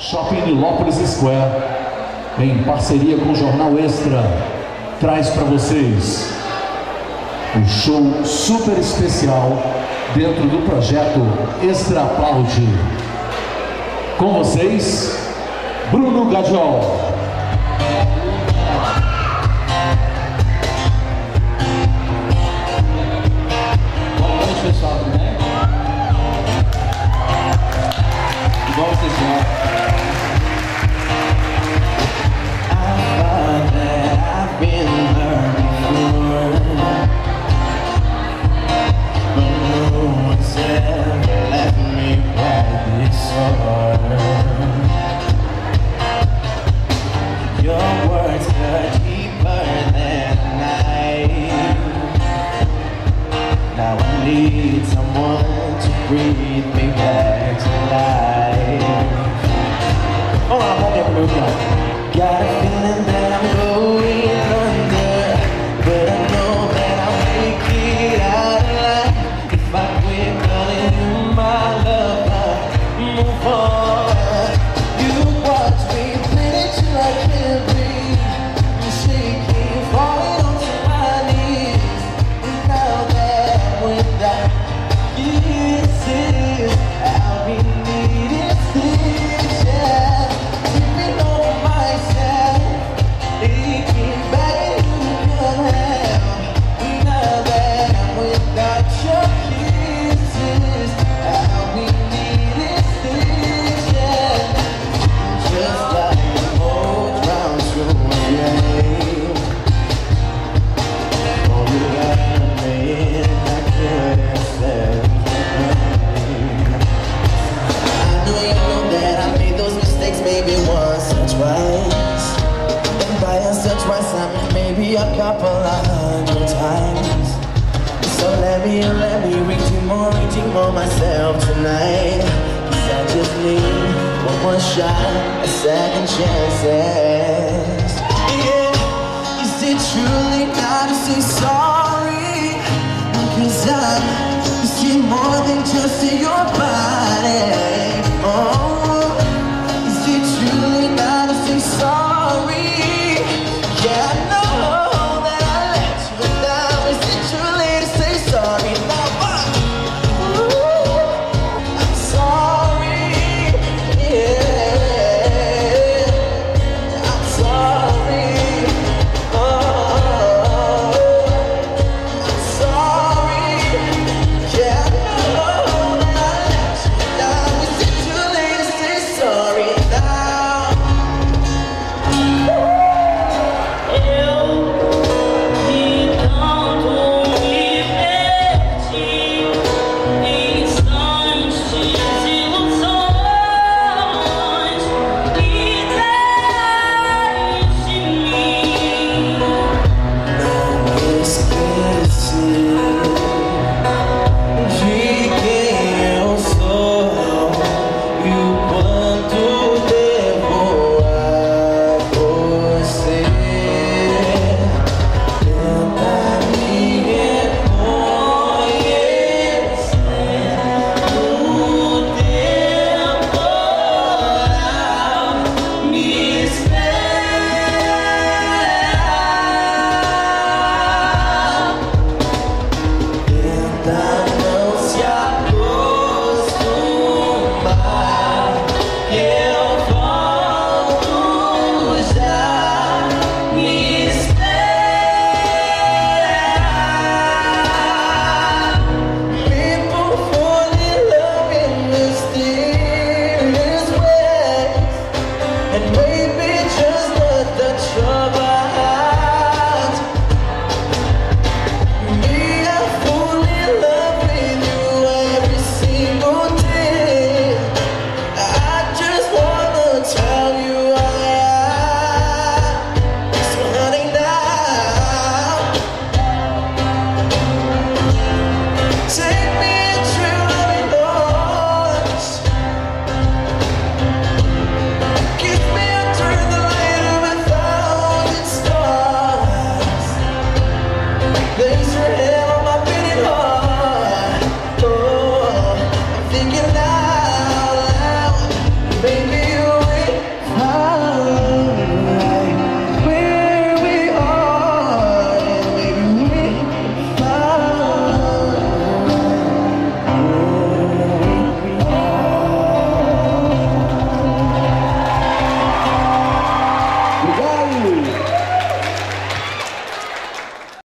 Shopping Nilópolis Square, em parceria com o Jornal Extra, traz para vocês um show super especial dentro do projeto Extra Aplaude. Com vocês, Bruno Gajol. Boa noite, pessoal, tudo bem? Igual vocês estão. Your words cut deeper than a knife. Now I need someone to breathe me back to life. Hold on, hold me move on. Got a feeling that I'm going under, but I know that I'll make it out alive if I quit calling you my love. Move on. You watch me bleed till I can't breathe. I'm shaking, falling onto my knees. And now that I'm without kisses, I'll be needing stitches. Tripping over myself, aching back and you can have. And now that I'm without your kisses, I'll be needing stitches. Just like an old round through a grave. Oh, you got a man I couldn't stand. I know that I made those mistakes maybe once or twice. And by a such twice I mean maybe a couple of hundred times. So let me reaching more myself tonight. 'Cause I just need one more shot, a second chances. Yeah, is it truly not to say sorry? 'Cause I see more than just your body. Oh.